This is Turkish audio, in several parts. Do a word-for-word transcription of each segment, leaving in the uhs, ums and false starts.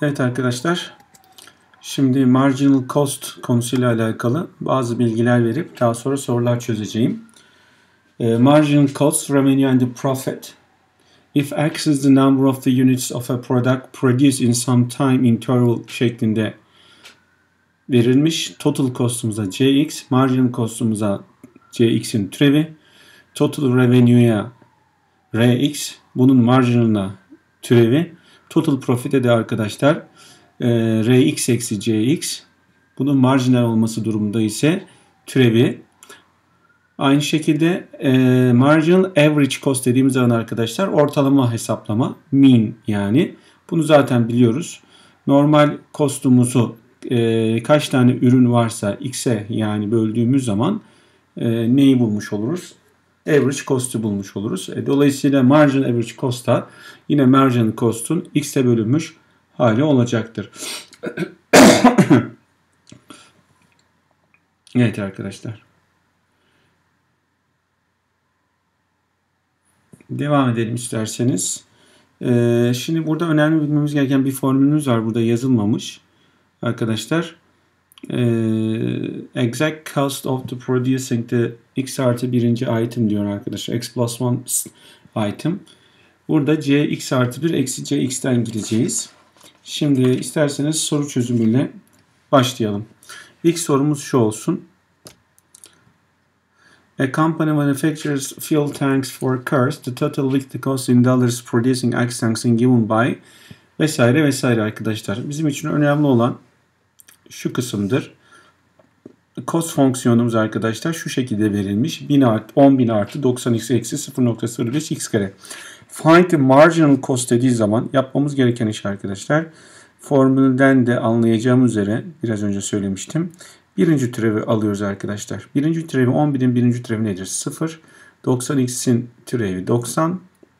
Evet arkadaşlar, şimdi marginal cost konusuyla alakalı bazı bilgiler verip daha sonra sorular çözeceğim. E, marginal cost, revenue and the profit. If X is the number of the units of a product produced in some time interval şeklinde verilmiş. Total cost'umuza Cx, marginal cost'umuza Cx'in türevi, total revenue'ya Rx, bunun marginal'ına türevi, total profit'e de arkadaşlar e, Rx eksi Cx, bunun marjinal olması durumunda ise türevi. Aynı şekilde e, marginal average cost dediğimiz zaman arkadaşlar ortalama hesaplama, mean yani. Bunu zaten biliyoruz. Normal cost'umuzu e, kaç tane ürün varsa x'e yani böldüğümüz zaman e, neyi bulmuş oluruz? Average cost'u bulmuş oluruz. E, dolayısıyla marginal average cost da yine marginal cost'un x'e bölünmüş hali olacaktır. Evet arkadaşlar. Devam edelim isterseniz. Ee, şimdi burada önemli bilmemiz gereken bir formülümüz var. Burada yazılmamış. Arkadaşlar. Ee, exact cost of the producing the x artı birinci item diyor arkadaşlar. X plus one item. Burada c x artı bir eksi c x'ten gireceğiz. Şimdi isterseniz soru çözümüyle başlayalım. İlk sorumuz şu olsun. A company manufactures fuel tanks for cars. The total weekly cost in dollars producing X tanks is given by vesaire vesaire arkadaşlar. Bizim için önemli olan şu kısımdır. Cost fonksiyonumuz arkadaşlar şu şekilde verilmiş. bin artı, on bin artı doksan x eksi sıfır nokta sıfır beş x kare. Find the marginal cost dediği zaman yapmamız gereken iş arkadaşlar. Formülden de anlayacağım üzere biraz önce söylemiştim. Birinci türevi alıyoruz arkadaşlar. Birinci türevi on birin birinci türevi nedir? sıfır. doksan x'in türevi doksan.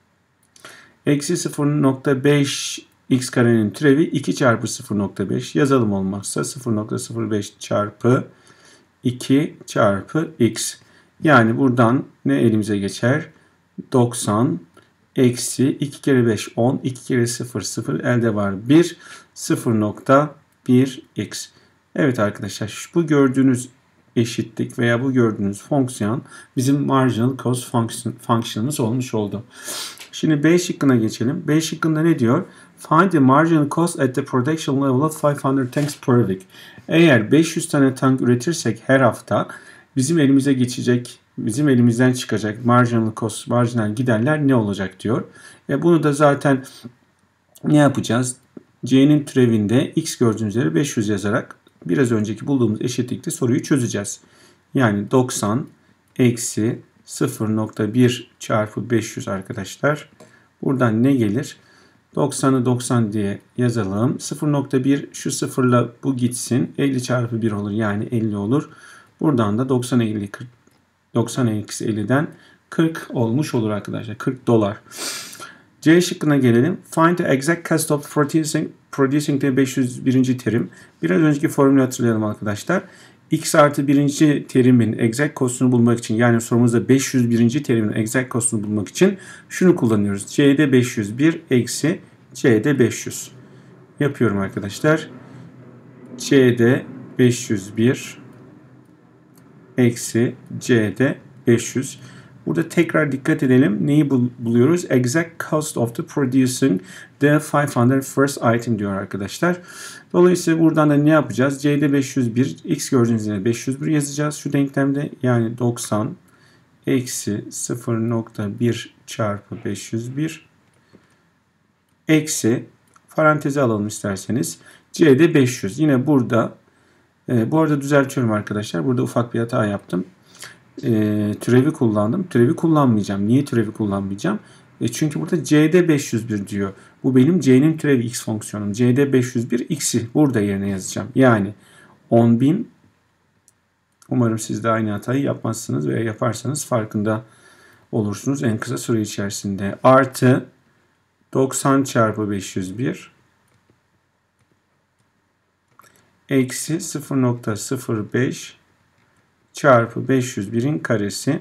Eksi sıfır nokta beş x karenin türevi iki çarpı sıfır nokta beş. Yazalım olmazsa sıfır nokta sıfır beş çarpı iki çarpı x. Yani buradan ne elimize geçer? doksan eksi iki kere beş on. iki kere sıfır sıfır. Elde var bir. sıfır nokta bir x. Evet arkadaşlar bu gördüğünüz eşitlik veya bu gördüğünüz fonksiyon bizim marginal cost fonksiyonumuz olmuş oldu. Şimdi B şıkkına geçelim. B şıkkında ne diyor? Find the marginal cost at the production level of beş yüz tanks per week. Eğer beş yüz tane tank üretirsek her hafta bizim elimize geçecek, bizim elimizden çıkacak marginal cost, marginal giderler ne olacak diyor. E bunu da zaten ne yapacağız? C'nin türevinde x gördüğünüz üzere beş yüz yazarak biraz önceki bulduğumuz eşitlikte soruyu çözeceğiz. Yani doksan eksi sıfır nokta bir çarpı beş yüz arkadaşlar. Buradan ne gelir? doksanı doksan diye yazalım. sıfır nokta bir şu sıfırla bu gitsin. elli çarpı bir olur. Yani elli olur. Buradan da doksan elli kırk. doksan eksi elliden kırk olmuş olur arkadaşlar. kırk dolar. C şıkkına gelelim. Find the exact cost of producing, producing de beş yüz birinci terim. Biraz önceki formülü hatırlayalım arkadaşlar. X artı birinci terimin exact cost'unu bulmak için, yani sorumuzda beş yüz birinci terimin exact cost'unu bulmak için şunu kullanıyoruz. C'de beş yüz bir eksi C'de beş yüz. Yapıyorum arkadaşlar. C'de beş yüz bir eksi C'de beş yüz. Burada tekrar dikkat edelim. Neyi buluyoruz? Exact cost of the producing the beş yüz first item diyor arkadaşlar. Dolayısıyla buradan da ne yapacağız? C'de beş yüz bir, x gördüğünüz üzere beş yüz bir yazacağız şu denklemde. Yani doksan eksi sıfır nokta bir çarpı beş yüz bir eksi paranteze alalım isterseniz. C'de beş yüz. Yine burada e, bu arada düzeltiyorum arkadaşlar. Burada ufak bir hata yaptım. E, türevi kullandım. Türevi kullanmayacağım. Niye türevi kullanmayacağım? E çünkü burada C'de beş yüz bir diyor. Bu benim C'nin türevi x fonksiyonum. C'de beş yüz bir x'i burada yerine yazacağım. Yani on bin. Umarım siz de aynı hatayı yapmazsınız veya yaparsanız farkında olursunuz en kısa süre içerisinde. Artı doksan çarpı beş yüz bir eksi sıfır nokta sıfır beş çarpı beş yüz birin karesi.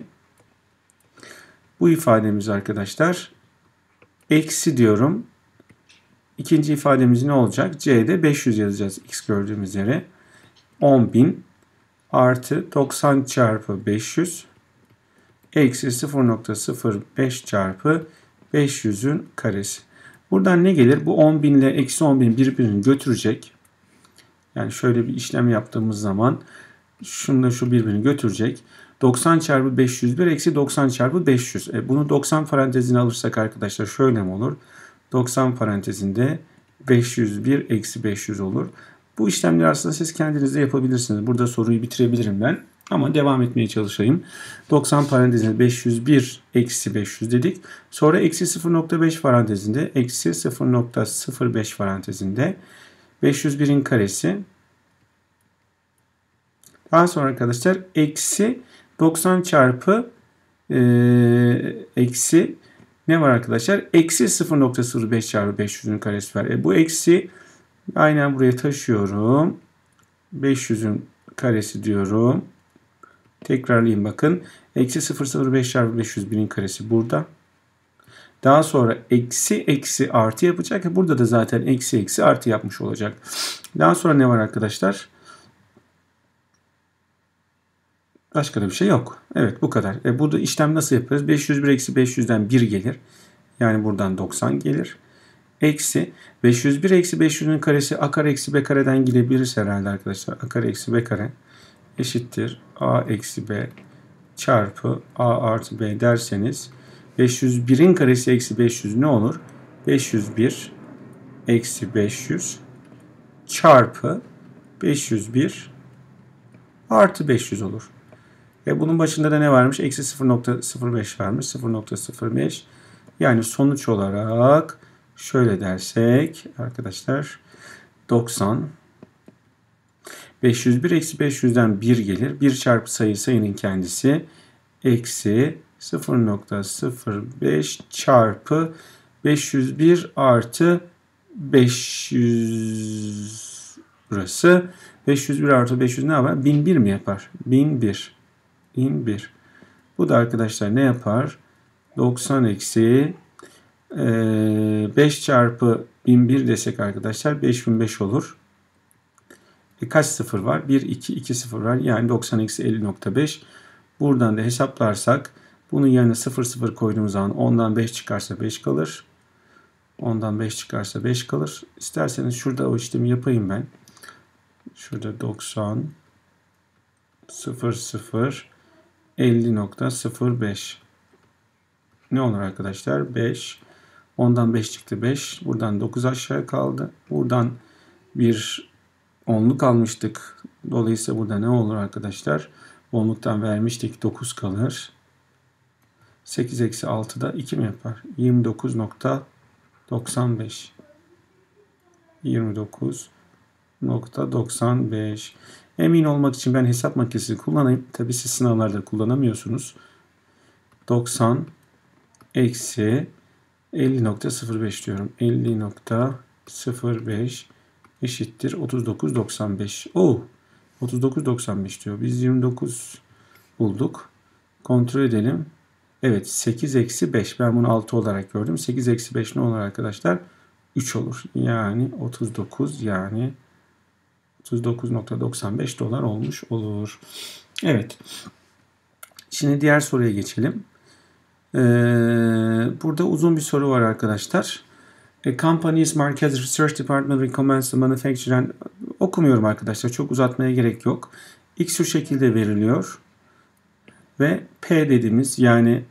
Bu ifademiz arkadaşlar eksi diyorum İkinci ifademiz ne olacak? C'de beş yüz yazacağız x gördüğümüz yere. on bin artı doksan çarpı beş yüz eksi sıfır nokta sıfır beş çarpı beş yüzün karesi. Buradan ne gelir? Bu on bin ile eksi on bin birbirini götürecek. Yani şöyle bir işlem yaptığımız zaman şununla şu birbirini götürecek. doksan çarpı beş yüz bir eksi doksan çarpı beş yüz. E bunu doksan parantezine alırsak arkadaşlar şöyle mi olur? doksan parantezinde beş yüz bir eksi beş yüz olur. Bu işlemleri aslında siz kendiniz de yapabilirsiniz. Burada soruyu bitirebilirim ben. Ama devam etmeye çalışayım. doksan parantezinde beş yüz bir eksi beş yüz dedik. Sonra eksi sıfır nokta beş parantezinde eksi sıfır nokta sıfır beş parantezinde beş yüz birin karesi. Daha sonra arkadaşlar eksi doksan çarpı e, eksi ne var arkadaşlar? Eksi sıfır nokta sıfır beş çarpı beş yüzün karesi var. E, bu eksi aynen buraya taşıyorum. beş yüzün karesi diyorum. Tekrarlayayım bakın. Eksi sıfır nokta sıfır beş çarpı beş yüz birin karesi burada. Daha sonra eksi eksi artı yapacak. Burada da zaten eksi eksi artı yapmış olacak. Daha sonra ne var arkadaşlar? Başka da bir şey yok. Evet bu kadar. E burada işlem nasıl yaparız? beş yüz bir eksi beş yüzden bir gelir. Yani buradan doksan gelir. Eksi beş yüz bir eksi beş yüzün karesi a kare eksi b kareden gidebiliriz herhalde arkadaşlar. A kare eksi b kare eşittir a eksi b çarpı a artı b derseniz beş yüz birin karesi eksi beş yüz ne olur? beş yüz bir eksi beş yüz çarpı beş yüz bir artı beş yüz olur. Ve bunun başında da ne varmış? Eksi sıfır nokta sıfır beş varmış. sıfır nokta sıfır beş. Yani sonuç olarak şöyle dersek arkadaşlar doksan. beş yüz bir eksi beş yüzden bir gelir. bir çarpı sayı sayının kendisi. Eksi sıfır nokta sıfır beş çarpı beş yüz bir artı beş yüz burası. beş yüz bir artı beş yüz ne yapar? bin bir mi yapar? bin bir. bin bir. Bu da arkadaşlar ne yapar? doksan eksi beş çarpı bin bir desek arkadaşlar beş bin beş olur. E kaç sıfır var? bir, iki, iki sıfır var. Yani doksan eksi elli nokta beş. Buradan da hesaplarsak bunun yerine sıfır sıfır koyduğumuz zaman ondan beş çıkarsa beş kalır. ondan beş çıkarsa beş kalır. İsterseniz şurada o işlemi yapayım ben. Şurada doksan sıfır sıfır elli nokta sıfır beş. Ne olur arkadaşlar? beş. ondan beş çıktı beş. Buradan dokuz aşağı kaldı. Buradan bir onluk almıştık. Dolayısıyla burada ne olur arkadaşlar? Onluktan vermiştik. dokuz kalır. sekiz eksi altı da iki mi yapar? yirmi dokuz nokta doksan beş. yirmi dokuz nokta doksan beş. Emin olmak için ben hesap makinesi kullanayım. Tabi siz sınavlarda kullanamıyorsunuz. doksan eksi elli nokta sıfır beş diyorum. elli nokta sıfır beş eşittir otuz dokuz nokta doksan beş. Oh, otuz dokuz nokta doksan beş diyor. Biz yirmi dokuz bulduk. Kontrol edelim. Evet, sekiz eksi beş. Ben bunu altı olarak gördüm. sekiz eksi beş ne olur arkadaşlar? üç olur. Yani otuz dokuz, yani otuz dokuz nokta doksan beş dolar olmuş olur. Evet. Şimdi diğer soruya geçelim. Ee, burada uzun bir soru var arkadaşlar. A company's market research department recommends the manufacturer. Okumuyorum arkadaşlar. Çok uzatmaya gerek yok. X şu şekilde veriliyor. Ve P dediğimiz yani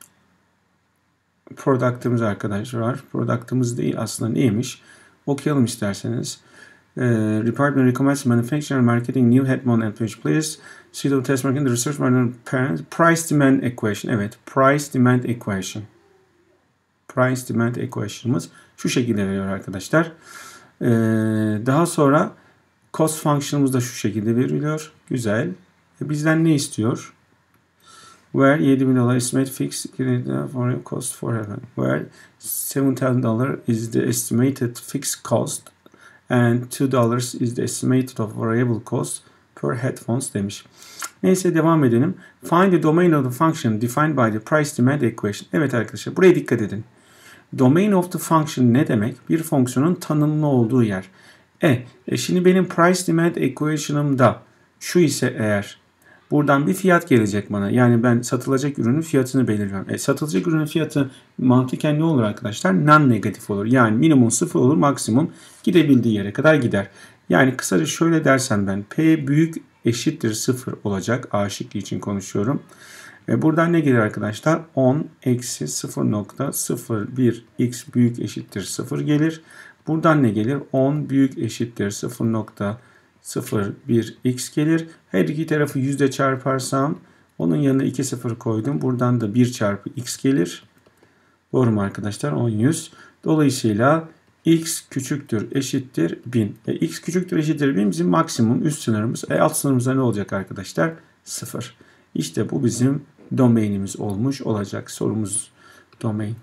product'ımız arkadaşlar var. Product'ımız değil aslında neymiş? Okuyalım isterseniz. Uh, department recommends manufacturer marketing new headphone and page please. See the test market the research parent price demand equation. Evet, price demand equation. Price demand equation'ımız şu şekilde veriyor arkadaşlar. Ee, daha sonra cost function'ımız da şu şekilde veriliyor. Güzel. E bizden ne istiyor? Where yedi bin dolar estimate fixed for cost for heaven. Where seven thousand dollars is the estimated fixed cost and two dollars is the estimated of variable cost per headphones demiş. Neyse devam edelim. Find the domain of the function defined by the price demand equation. Evet arkadaşlar buraya dikkat edin. Domain of the function ne demek? Bir fonksiyonun tanımlı olduğu yer. E, e şimdi benim price demand equation'ımda şu ise eğer buradan bir fiyat gelecek bana. Yani ben satılacak ürünün fiyatını belirliyorum. E, satılacak ürünün fiyatı mantıken ne olur arkadaşlar? Non-negatif olur. Yani minimum sıfır olur, maksimum gidebildiği yere kadar gider. Yani kısaca şöyle dersem ben P büyük eşittir sıfır olacak. A şıkkı için konuşuyorum. E, buradan ne gelir arkadaşlar? on eksi sıfır nokta sıfır bir x büyük eşittir sıfır gelir. Buradan ne gelir? on büyük eşittir sıfır nokta sıfır bir x gelir. Her iki tarafı yüzde çarparsam onun yanına iki sıfır koydum. Buradan da bir çarpı x gelir. Doğru mu arkadaşlar? on yüz. Dolayısıyla x küçüktür eşittir bin. E, x küçüktür eşittir bin bizim maksimum üst sınırımız. E, alt sınırımızda ne olacak arkadaşlar? sıfır. İşte bu bizim domainimiz olmuş olacak. Sorumuz domain.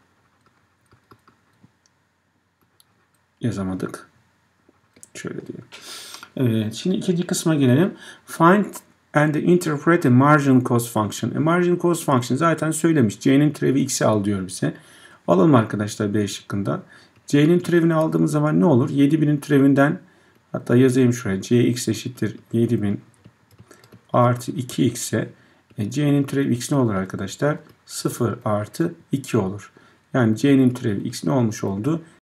Yazamadık. Şöyle diyelim. Evet, şimdi ikinci kısma gelelim. Find and interpret a marginal cost function. A marginal cost function zaten söylemiş. C'nin türevi x'i al diyor bize. Alalım arkadaşlar B şıkkında. C'nin türevini aldığımız zaman ne olur? yedi binin türevinden, hatta yazayım şuraya. Cx eşittir yedi bin artı iki x'e. E, C'nin türevi x ne olur arkadaşlar? sıfır artı iki olur. Yani C'nin türevi x ne olmuş oldu?